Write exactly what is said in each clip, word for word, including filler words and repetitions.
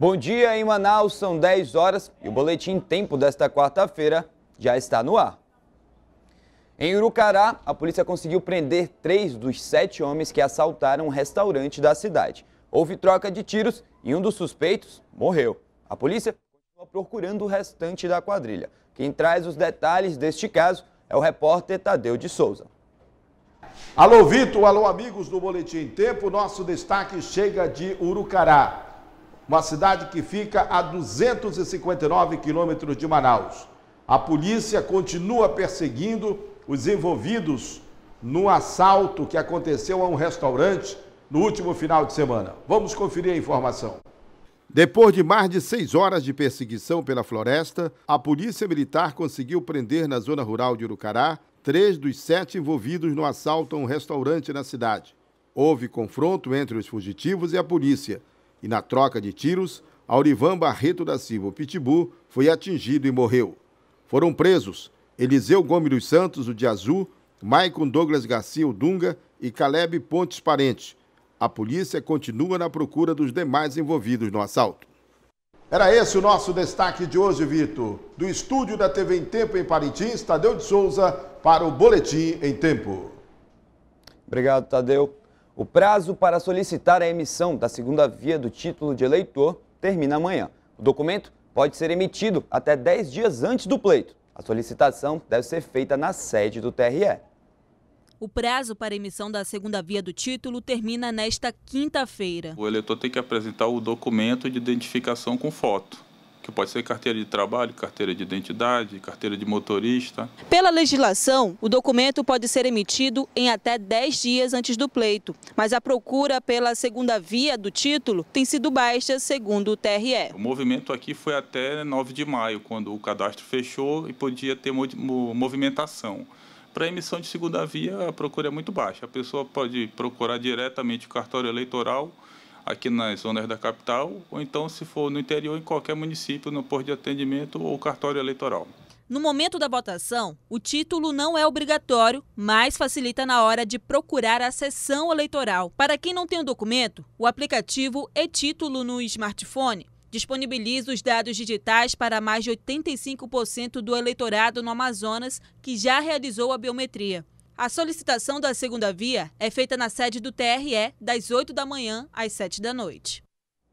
Bom dia em Manaus, são dez horas e o Boletim Tempo desta quarta-feira já está no ar. Em Urucará, a polícia conseguiu prender três dos sete homens que assaltaram um restaurante da cidade. Houve troca de tiros e um dos suspeitos morreu. A polícia continua procurando o restante da quadrilha. Quem traz os detalhes deste caso é o repórter Tadeu de Souza. Alô, Vitor, alô, amigos do Boletim Tempo. Nosso destaque chega de Urucará, uma cidade que fica a duzentos e cinquenta e nove quilômetros de Manaus. A polícia continua perseguindo os envolvidos no assalto que aconteceu a um restaurante no último final de semana. Vamos conferir a informação. Depois de mais de seis horas de perseguição pela floresta, a Polícia Militar conseguiu prender na zona rural de Urucará três dos sete envolvidos no assalto a um restaurante na cidade. Houve confronto entre os fugitivos e a polícia, e na troca de tiros, Aurivan Barreto da Silva, o Pitbull, foi atingido e morreu. Foram presos Eliseu Gomes dos Santos, o de azul, Maicon Douglas Garcia, o Dunga, e Caleb Pontes Parente. A polícia continua na procura dos demais envolvidos no assalto. Era esse o nosso destaque de hoje, Vitor. Do estúdio da T V em Tempo em Parintins, Tadeu de Souza para o Boletim em Tempo. Obrigado, Tadeu. O prazo para solicitar a emissão da segunda via do título de eleitor termina amanhã. O documento pode ser emitido até dez dias antes do pleito. A solicitação deve ser feita na sede do T R E. O prazo para emissão da segunda via do título termina nesta quinta-feira. O eleitor tem que apresentar o documento de identificação com foto, que pode ser carteira de trabalho, carteira de identidade, carteira de motorista. Pela legislação, o documento pode ser emitido em até dez dias antes do pleito, mas a procura pela segunda via do título tem sido baixa, segundo o T R E. O movimento aqui foi até nove de maio, quando o cadastro fechou e podia ter movimentação. Para a emissão de segunda via, a procura é muito baixa. A pessoa pode procurar diretamente o cartório eleitoral aqui nas zonas da capital, ou então, se for no interior, em qualquer município, no posto de atendimento ou cartório eleitoral. No momento da votação, o título não é obrigatório, mas facilita na hora de procurar a sessão eleitoral. Para quem não tem o documento, o aplicativo e-Título no smartphone disponibiliza os dados digitais para mais de oitenta e cinco por cento do eleitorado no Amazonas que já realizou a biometria. A solicitação da segunda via é feita na sede do T R E das oito da manhã às sete da noite.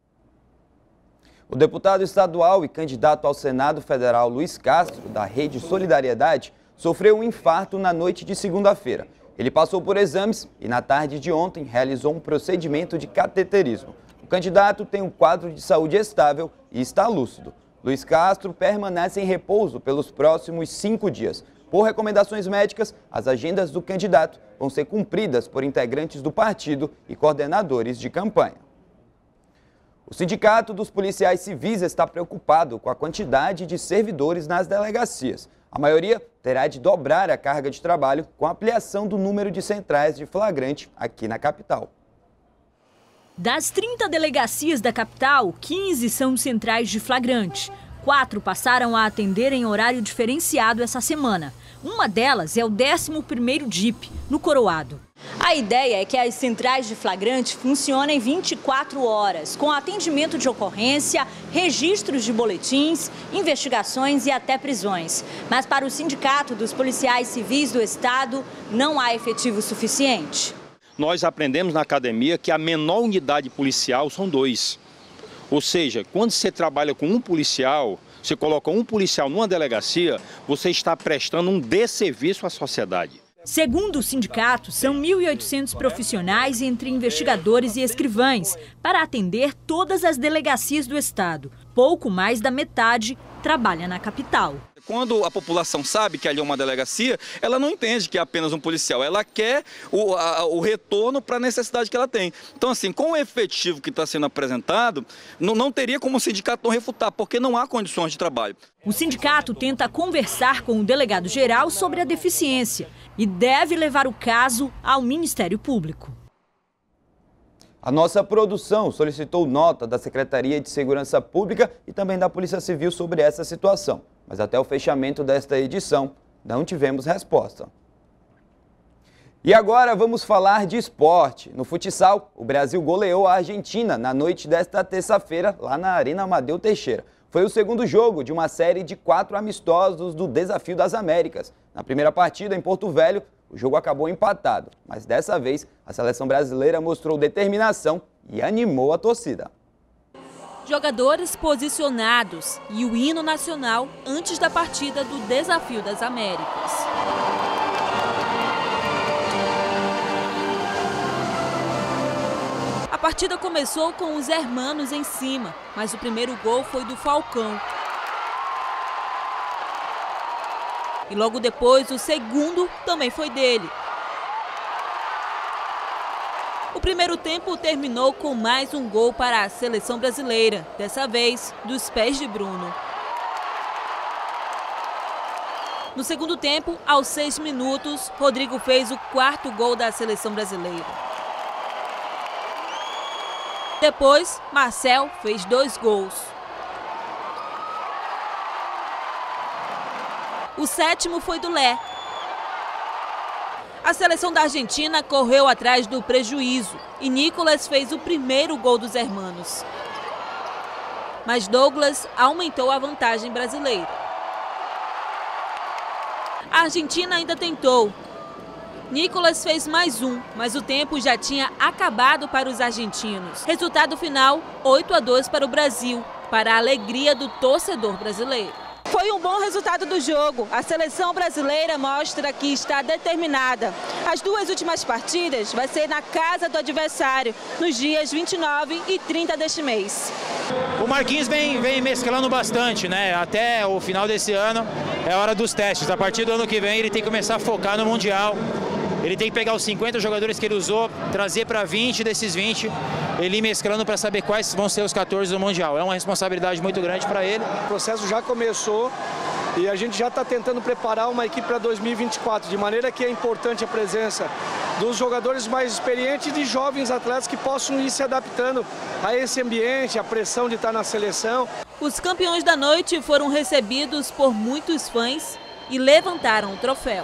O deputado estadual e candidato ao Senado Federal Luiz Castro, da Rede Solidariedade, sofreu um infarto na noite de segunda-feira. Ele passou por exames e na tarde de ontem realizou um procedimento de cateterismo. O candidato tem um quadro de saúde estável e está lúcido. Luiz Castro permanece em repouso pelos próximos cinco dias. Por recomendações médicas, as agendas do candidato vão ser cumpridas por integrantes do partido e coordenadores de campanha. O Sindicato dos Policiais Civis está preocupado com a quantidade de servidores nas delegacias. A maioria terá de dobrar a carga de trabalho com a ampliação do número de centrais de flagrante aqui na capital. Das trinta delegacias da capital, quinze são centrais de flagrante. Quatro passaram a atender em horário diferenciado essa semana. Uma delas é o décimo primeiro D I P, no Coroado. A ideia é que as centrais de flagrante funcionem vinte e quatro horas, com atendimento de ocorrência, registros de boletins, investigações e até prisões. Mas para o Sindicato dos Policiais Civis do Estado, não há efetivo suficiente. Nós aprendemos na academia que a menor unidade policial são dois. Ou seja, quando você trabalha com um policial, você coloca um policial numa delegacia, você está prestando um desserviço à sociedade. Segundo o sindicato, são mil e oitocentos profissionais entre investigadores e escrivães para atender todas as delegacias do estado. Pouco mais da metade trabalha na capital. Quando a população sabe que ali é uma delegacia, ela não entende que é apenas um policial, ela quer o, a, o retorno para a necessidade que ela tem. Então, assim, com o efetivo que está sendo apresentado, não, não teria como o sindicato não refutar, porque não há condições de trabalho. O sindicato tenta conversar com o delegado-geral sobre a deficiência e deve levar o caso ao Ministério Público. A nossa produção solicitou nota da Secretaria de Segurança Pública e também da Polícia Civil sobre essa situação. Mas até o fechamento desta edição, não tivemos resposta. E agora vamos falar de esporte. No futsal, o Brasil goleou a Argentina na noite desta terça-feira, lá na Arena Amadeu Teixeira. Foi o segundo jogo de uma série de quatro amistosos do Desafio das Américas. Na primeira partida, em Porto Velho, o jogo acabou empatado, mas dessa vez a seleção brasileira mostrou determinação e animou a torcida. Jogadores posicionados e o hino nacional antes da partida do Desafio das Américas. A partida começou com os hermanos em cima, mas o primeiro gol foi do Falcão. E logo depois, o segundo também foi dele. O primeiro tempo terminou com mais um gol para a seleção brasileira, dessa vez dos pés de Bruno. No segundo tempo, aos seis minutos, Rodrigo fez o quarto gol da seleção brasileira. Depois, Marcel fez dois gols. O sétimo foi do Lé. A seleção da Argentina correu atrás do prejuízo e Nicolas fez o primeiro gol dos hermanos. Mas Douglas aumentou a vantagem brasileira. A Argentina ainda tentou. Nicolas fez mais um, mas o tempo já tinha acabado para os argentinos. Resultado final, oito a dois para o Brasil, para a alegria do torcedor brasileiro. Foi um bom resultado do jogo. A seleção brasileira mostra que está determinada. As duas últimas partidas vai ser na casa do adversário, nos dias vinte e nove e trinta deste mês. O Marquinhos vem, vem mesclando bastante, né? Até o final desse ano é hora dos testes. A partir do ano que vem ele tem que começar a focar no Mundial. Ele tem que pegar os cinquenta jogadores que ele usou, trazer para vinte desses vinte, ele ir mesclando para saber quais vão ser os quatorze do Mundial. É uma responsabilidade muito grande para ele. O processo já começou e a gente já está tentando preparar uma equipe para dois mil e vinte e quatro, de maneira que é importante a presença dos jogadores mais experientes e de jovens atletas que possam ir se adaptando a esse ambiente, a pressão de estar na seleção. Os campeões da noite foram recebidos por muitos fãs e levantaram o troféu.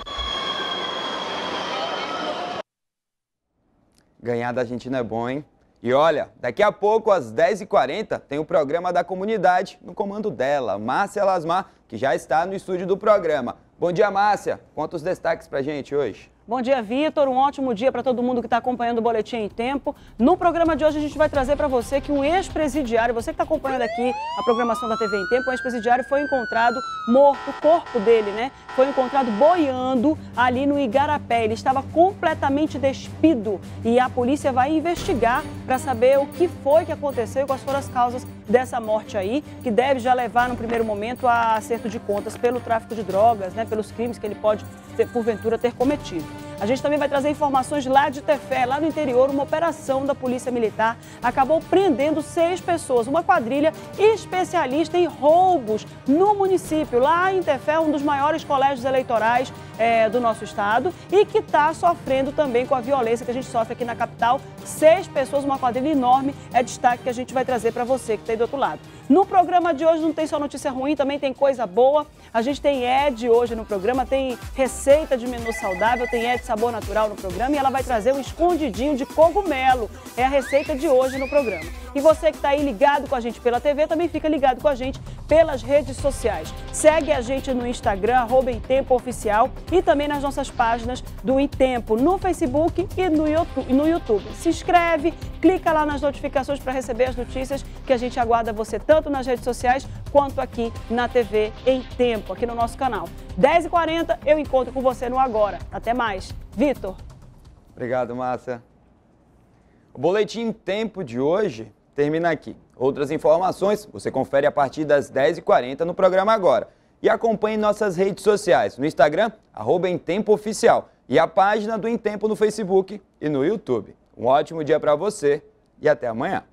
Ganhar da Argentina é bom, hein? E olha, daqui a pouco, às dez e quarenta, tem o programa da comunidade, no comando dela, Márcia Lasmar, que já está no estúdio do programa. Bom dia, Márcia. Conta os destaques pra gente hoje. Bom dia, Vitor. Um ótimo dia para todo mundo que está acompanhando o Boletim em Tempo. No programa de hoje a gente vai trazer para você que um ex-presidiário, você que está acompanhando aqui a programação da T V em Tempo, um ex-presidiário foi encontrado morto, o corpo dele, né? Foi encontrado boiando ali no Igarapé. Ele estava completamente despido e a polícia vai investigar para saber o que foi que aconteceu e quais foram as causas dessa morte aí, que deve já levar no primeiro momento a acerto de contas pelo tráfico de drogas, né? Pelos crimes que ele pode, ter, porventura, ter cometido. A gente também vai trazer informações lá de Tefé, lá no interior, uma operação da Polícia Militar acabou prendendo seis pessoas, uma quadrilha especialista em roubos no município. Lá em Tefé, um dos maiores colégios eleitorais é, do nosso estado e que está sofrendo também com a violência que a gente sofre aqui na capital. Seis pessoas, uma quadrilha enorme, é destaque que a gente vai trazer para você que está aí do outro lado. No programa de hoje não tem só notícia ruim, também tem coisa boa. A gente tem Ed hoje no programa, tem receita de menu saudável, tem Ed Sabor Natural no programa e ela vai trazer um escondidinho de cogumelo. É a receita de hoje no programa. E você que está aí ligado com a gente pela T V, também fica ligado com a gente pelas redes sociais. Segue a gente no Instagram, arroba Em Tempo Oficial, e também nas nossas páginas do Em Tempo no Facebook e no YouTube. No YouTube. Se inscreve, clica lá nas notificações para receber as notícias que a gente aguarda você tanto nas redes sociais quanto aqui na T V Em Tempo, aqui no nosso canal. dez e quarenta, eu encontro com você no Agora. Até mais. Vitor. Obrigado, Márcia. O Boletim em Tempo de hoje termina aqui. Outras informações você confere a partir das dez e quarenta no programa Agora. E acompanhe nossas redes sociais, no Instagram, arroba Em Tempo Oficial, e a página do Em Tempo no Facebook e no YouTube. Um ótimo dia para você e até amanhã.